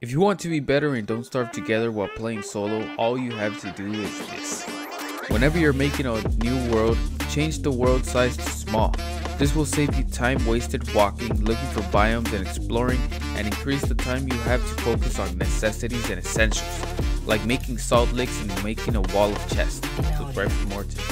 If you want to be better and don't starve together while playing solo, all you have to do is this. Whenever you're making a new world, change the world size to small. This will save you time wasted walking, looking for biomes and exploring, and increase the time you have to focus on necessities and essentials, like making salt licks and making a wall of chests. Subscribe for more tips.